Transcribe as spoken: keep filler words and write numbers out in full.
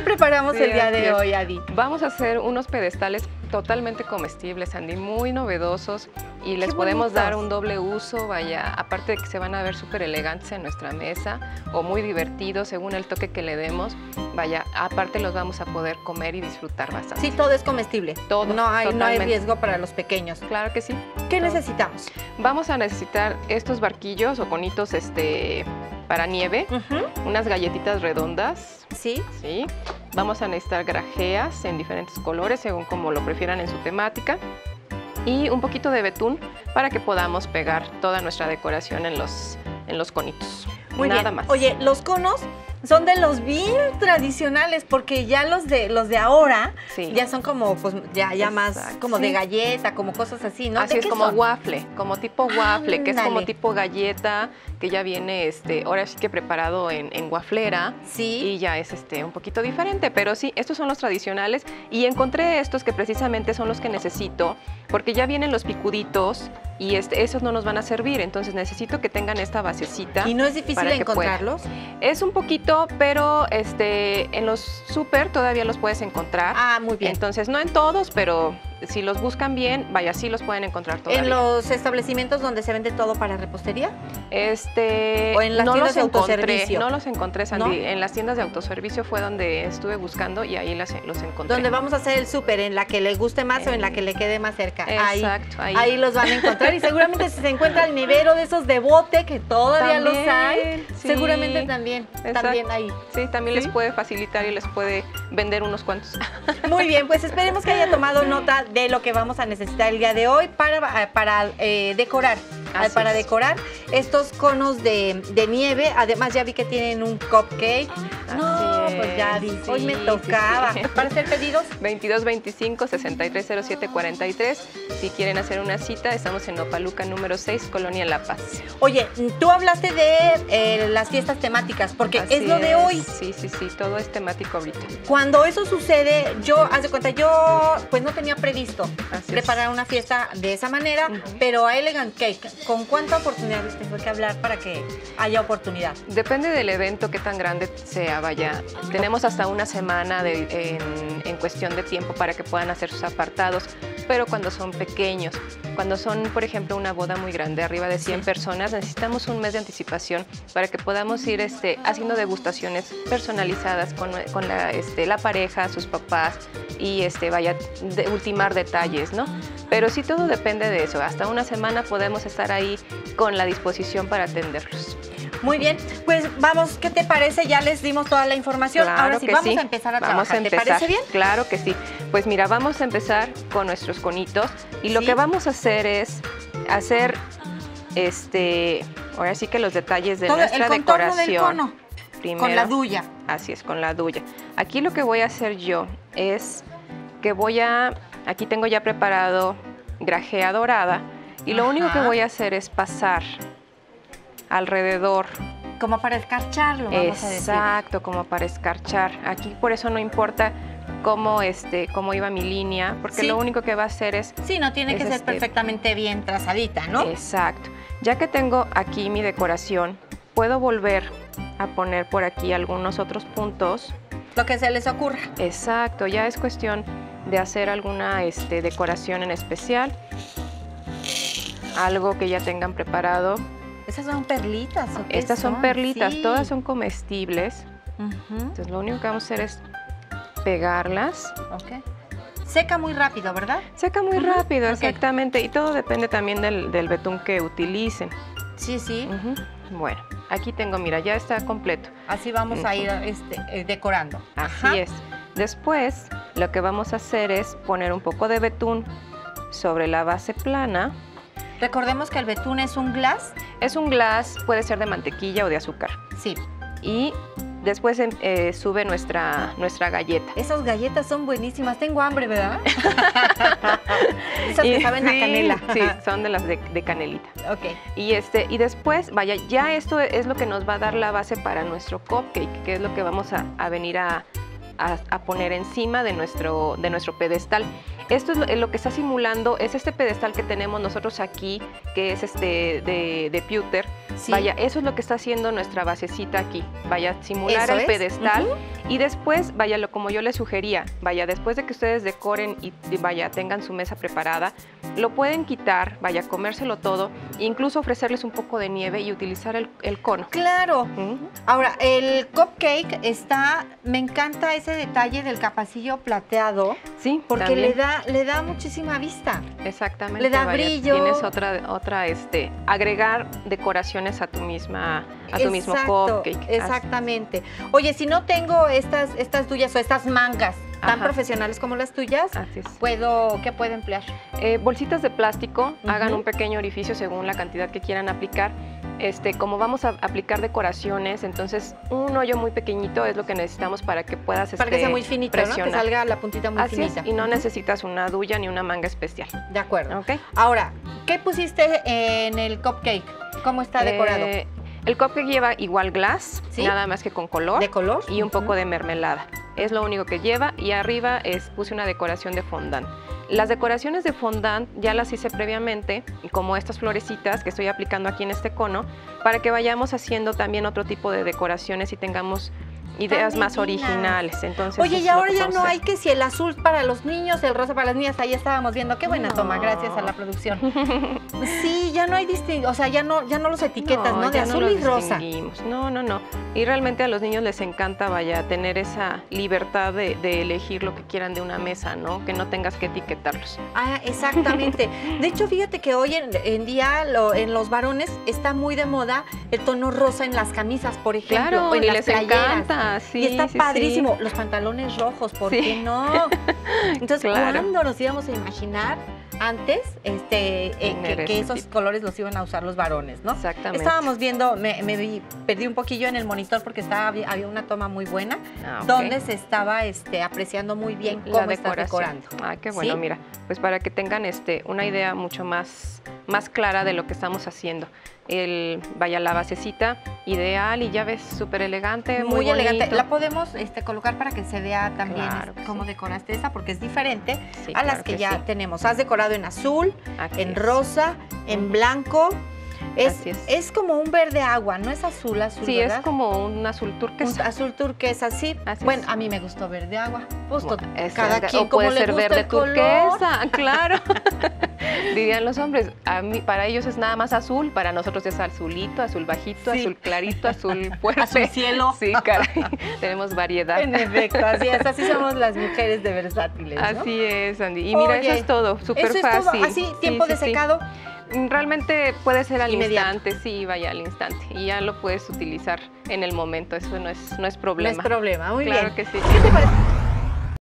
preparamos Sí, el día así de es. hoy, Adi? Vamos a hacer unos pedestales totalmente comestibles, Andy, muy novedosos, y les Qué podemos bonitos. dar un doble uso, vaya, aparte de que se van a ver súper elegantes en nuestra mesa o muy divertidos según el toque que le demos, vaya, aparte los vamos a poder comer y disfrutar bastante. Sí, todo es comestible. Todo, No hay, no hay totalmente. riesgo para los pequeños. Claro que sí. ¿Qué Todo. necesitamos? Vamos a necesitar estos barquillos o conitos este, para nieve, Ujú. unas galletitas redondas, Sí. ¿sí? Vamos a necesitar grajeas en diferentes colores, según como lo prefieran en su temática, y un poquito de betún para que podamos pegar toda nuestra decoración en los, en los conitos. Muy Nada bien. más. Oye, los conos son de los bien tradicionales, porque ya los de los de ahora Sí. ya son como, pues, ya, ya más Exacto. como de Sí. galleta, como cosas así, ¿no? Así ¿De es, qué como son? waffle, como tipo waffle, que es como Ándale. tipo galleta, que ya viene, este, ahora sí que preparado en, en waflera. Sí. Y ya es este, un poquito diferente, pero sí, estos son los tradicionales y encontré estos que precisamente son los que necesito, porque ya vienen los picuditos y este, esos no nos van a servir, entonces necesito que tengan esta basecita. ¿Y no es difícil para que pueda. encontrarlos? Es un poquito, pero este, en los súper todavía los puedes encontrar. Ah, muy bien. Entonces, no en todos, pero si los buscan bien, vaya, sí los pueden encontrar todavía. ¿En los establecimientos donde se vende todo para repostería? Este, ¿O en las no tiendas los de encontré, autoservicio? no los encontré, Sandy. ¿No? En las tiendas de autoservicio fue donde estuve buscando y ahí las, los encontré. Donde vamos a hacer el súper, en la que le guste más o en la que le quede más cerca. Exacto, ahí, ahí. ahí los van a encontrar. Y seguramente si se encuentra el nivero de esos de bote, que todavía los hay, También, sí. seguramente también, Exacto. también ahí. Sí, también ¿Sí? les puede facilitar y les puede vender unos cuantos. Muy bien, pues esperemos que haya tomado nota de lo que vamos a necesitar el día de hoy para, para eh, decorar. Así para es. decorar estos conos de, de nieve. Además ya vi que tienen un cupcake. No, Así pues ya es, vi, sí, hoy me sí, tocaba. sí. ¿Para hacer pedidos? veintidós veinticinco, sesenta y tres cero siete cuarenta y tres. Si quieren hacer una cita, estamos en Opaluca número seis, Colonia La Paz. Oye, tú hablaste de eh, las fiestas temáticas, porque Así es lo de es. hoy. Sí, sí, sí, todo es temático ahorita. Cuando eso sucede, yo, haz de cuenta, yo pues no tenía previsto Así es. preparar una fiesta de esa manera, Ujú. pero a Elegant Cake, ¿con cuánta oportunidad les tengo que hablar para que haya oportunidad? Depende del evento, qué tan grande sea, vaya. Tenemos hasta una semana de, en, en cuestión de tiempo para que puedan hacer sus apartados, pero cuando son pequeños, cuando son, por ejemplo, una boda muy grande, arriba de cien Sí. personas, necesitamos un mes de anticipación para que podamos ir este, haciendo degustaciones personalizadas con, con la, este, la pareja, sus papás, y este, vaya, de, ultimar detalles, ¿no? Pero sí, todo depende de eso. Hasta una semana podemos estar ahí con la disposición para atenderlos. Muy bien, pues vamos, ¿qué te parece? Ya les dimos toda la información. Claro Ahora sí, que vamos sí. a empezar a Vamos trabajar. a empezar. ¿Te parece bien? Claro que sí. Pues mira, vamos a empezar con nuestros conitos y lo Sí. que vamos a hacer es hacer, este, ahora sí que los detalles de Todo nuestra el contorno del decoración. cono, Primero, con la duya. Así es, con la duya. Aquí lo que voy a hacer yo es que voy a, aquí tengo ya preparado grajea dorada y lo único que Ajá. voy a hacer es pasar alrededor. Como para escarcharlo, vamos a decir. Exacto, como para escarchar. Aquí por eso no importa cómo, este, cómo iba mi línea, porque Sí. lo único que va a hacer es... Sí, no tiene es que ser este- perfectamente bien trazadita, ¿no? Exacto. Ya que tengo aquí mi decoración, puedo volver a poner por aquí algunos otros puntos. Lo que se les ocurra. Exacto, ya es cuestión de hacer alguna este, decoración en especial. Algo que ya tengan preparado. Esas son perlitas, ¿o qué Estas son perlitas, Sí. todas son comestibles. Ujú, Entonces lo único que vamos a hacer es pegarlas. ok. Seca muy rápido, ¿verdad? Seca muy Ujú, rápido, ok. exactamente, y todo depende también del, del betún que utilicen. Sí, sí. Ujú. Bueno, aquí tengo, mira, ya está completo. Así vamos a ir este, eh, decorando. Así Ajá. es. Después, lo que vamos a hacer es poner un poco de betún sobre la base plana. Recordemos que el betún es un glass. Es un glass, puede ser de mantequilla o de azúcar. Sí. Y después em, eh, sube nuestra, nuestra galleta. Esas galletas son buenísimas. Tengo hambre, ¿verdad? Esas Y- que saben a sí, canela. Sí, son de las de, de canelita. Ok. Y, este, y después, vaya, ya esto es lo que nos va a dar la base para nuestro cupcake, que es lo que vamos a, a venir a, a- a poner encima de nuestro, de nuestro pedestal. Esto es lo, lo que está simulando, es este pedestal que tenemos nosotros aquí, que es este de, de pewter. Sí. Vaya, eso es lo que está haciendo nuestra basecita aquí. Vaya, simular Eso el es. pedestal. Uh-huh. Y después, vaya, lo como yo les sugería, vaya, después de que ustedes decoren y, y vaya, tengan su mesa preparada, lo pueden quitar, vaya, comérselo todo, e incluso ofrecerles un poco de nieve y utilizar el, el cono. Claro. Uh-huh. Ahora, el cupcake está, me encanta ese detalle del capacillo plateado. Sí, Porque también. le da, le da muchísima vista. Exactamente. Le da vaya, brillo. Tienes otra, otra, este, agregar decoraciones a tu misma, a tu mismo Exacto, cupcake. Exactamente. Oye, si no tengo estas, estas tuyas o estas mangas tan Ajá. profesionales como las tuyas, Así es. ¿puedo, ¿qué puedo emplear? Eh, bolsitas de plástico, Ujú. hagan un pequeño orificio según la cantidad que quieran aplicar. Este, como vamos a aplicar decoraciones, entonces un hoyo muy pequeñito es lo que necesitamos para que puedas Para que este, sea muy finito, ¿no? presionar. Que salga la puntita muy Así finita. es, y no Ujú. necesitas una duya ni una manga especial. De acuerdo. ¿Ok? Ahora, ¿qué pusiste en el cupcake? ¿Cómo está decorado? Eh, el cupcake lleva igual glass, ¿Sí? nada más que con color. ¿De color? Y un poco Ujú. de mermelada. Es lo único que lleva, y arriba es, puse una decoración de fondant. Las decoraciones de fondant ya las hice previamente, como estas florecitas que estoy aplicando aquí en este cono, para que vayamos haciendo también otro tipo de decoraciones y tengamos ideas Tan más divinas. originales. Entonces, Oye, eso y es lo ahora que ya vamos no a hay hacer. que si el azul para los niños, el rosa para las niñas, ahí estábamos viendo. Qué buena No. toma, gracias a la producción. Sí, ya no hay distinción, o sea, ya no, ya no los etiquetas, ¿no? De ya azul no y los rosa. distinguimos. No, no, no. Y realmente a los niños les encanta, vaya, tener esa libertad de, de elegir lo que quieran de una mesa, ¿no? Que no tengas que etiquetarlos. Ah, exactamente. De hecho, fíjate que hoy en, en día lo- en los varones está muy de moda el tono rosa en las camisas, por ejemplo, Claro, o en y las les playeras. encanta, sí, Y está sí, sí. padrísimo. Los pantalones rojos, ¿por Sí. qué no? Entonces, Claro. ¿cuándo nos íbamos a imaginar antes este, eh, Tener que, que ese esos tipo. colores los iban a usar los varones, ¿no? Exactamente. Estábamos viendo, me, me vi- perdí un poquillo en el monitor porque estaba, había había una toma muy buena Ah, ok. donde se estaba este, apreciando muy bien La cómo estás decoración. decorando. Ah, qué bueno, ¿Sí? mira, pues para que tengan este, una idea mucho más, más clara de lo que estamos haciendo. El, vaya, la basecita ideal y ya ves, súper elegante, muy, Muy elegante. bonito. La podemos este, colocar para que se vea también Claro este, que cómo sí. decoraste esa, porque es diferente Sí, a las claro que, que ya sí. tenemos. Has decorado en azul, Aquí en es. rosa, en blanco. Es, Así es. es como un verde agua, no es azul, azul, Sí, ¿verdad? es como un azul Un turquesa. azul turquesa, sí. Así Bueno, es. a mí me gustó verde agua. Pues to- Bueno, es cada verde- quien o como puede le ser gusta verde el color. turquesa, claro. Dirían los hombres, a mí, para ellos es nada más azul, para nosotros es azulito, azul bajito, Sí. azul clarito, azul fuerte. Azul cielo. Sí, caray, tenemos variedad. En efecto, así es, así somos las mujeres de versátiles, ¿no? Así es, Andy. Y mira, Oye, eso es todo, súper Eso es fácil. todo, así, Sí, tiempo sí, de sí. secado. Realmente puede ser al Inmediato. instante, sí, vaya al instante. Y ya lo puedes utilizar en el momento, eso no es, no es No problema. es problema, muy Claro bien. que sí. ¿Qué te parece?